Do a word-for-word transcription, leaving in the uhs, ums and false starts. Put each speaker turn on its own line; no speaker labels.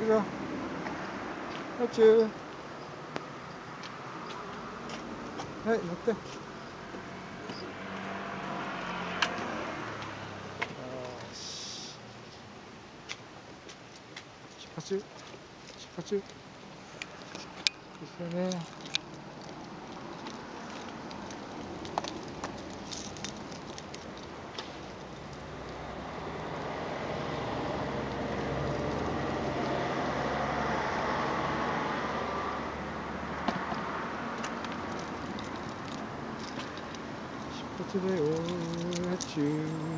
くぞ。はい、チュー。はい、乗って。よし。出発中。出発中。ですよね。出発だよ、チュー。